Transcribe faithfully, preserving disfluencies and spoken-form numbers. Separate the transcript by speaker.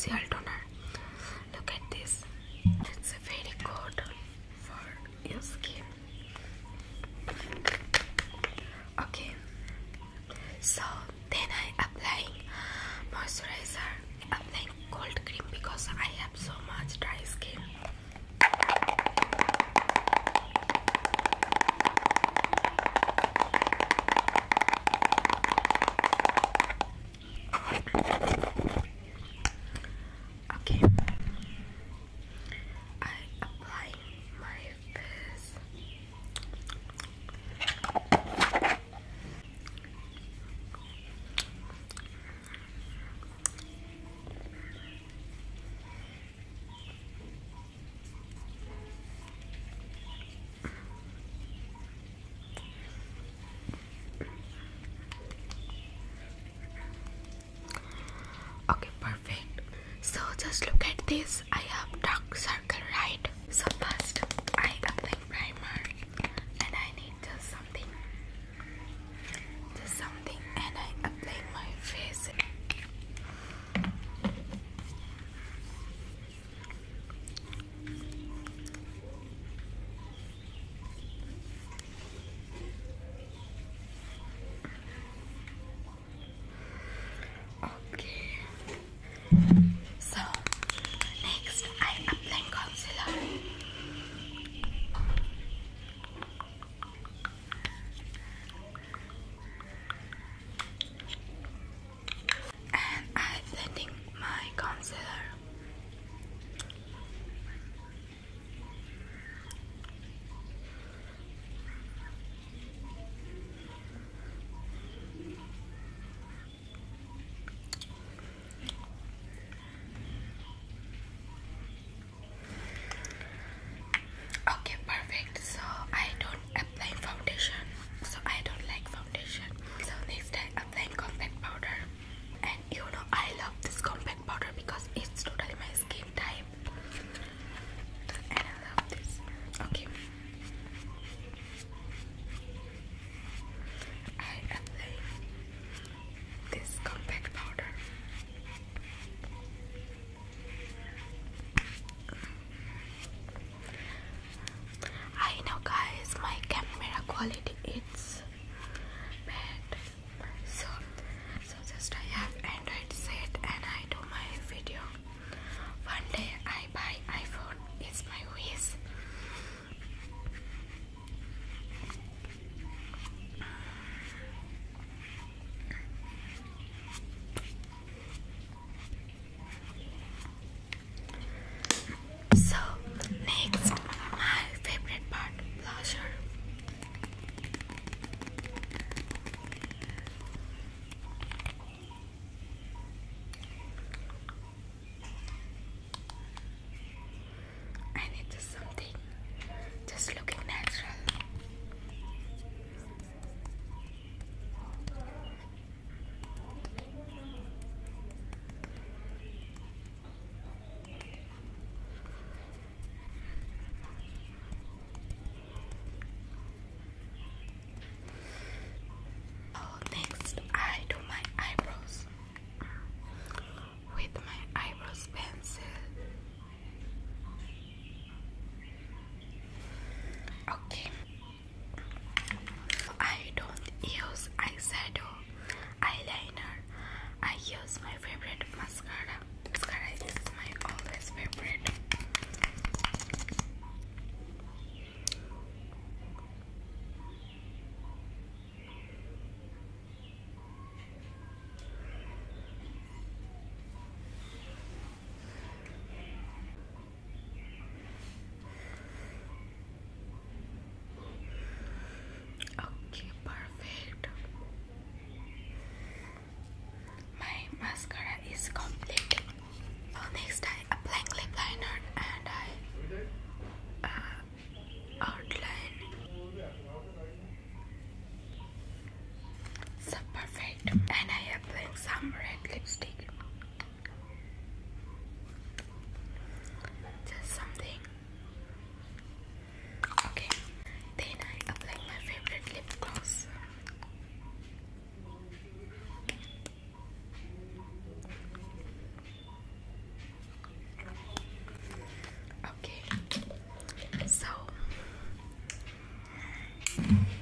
Speaker 1: facial toner. Look at this. It's very good for your skin. Okay. So then I applying moisturizer, applying cold cream because I have so much dry skin. Okay. I apply my face. Okay, perfect. So just look at this. I have dark circle, right? So first I apply primer, and I need just something, just something, and I apply my face. Okay. So next I apply concealer. And I'm blending my concealer. Okay, perfect. So I don't apply foundation. So I don't like foundation. So next I apply compact powder. And you know I love this compact powder because it's totally my skin type. And I love this. Okay. I apply this compact powder. I know guys, my camera quality it's bad. So so just I have Android set and I do my video. One day I buy iPhone. It's my wish. So next, my favorite part, blusher. I need just something, just looking natural. Oh, next I do my eyebrows with my eyebrows pencil. bye.